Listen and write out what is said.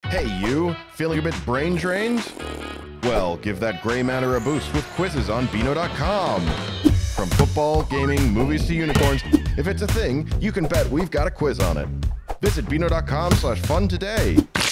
Hey you, feeling a bit brain drained? Well, give that gray matter a boost with quizzes on Beano.com. From football, gaming, movies to unicorns, if it's a thing, you can bet we've got a quiz on it. Visit Beano.com/fun today.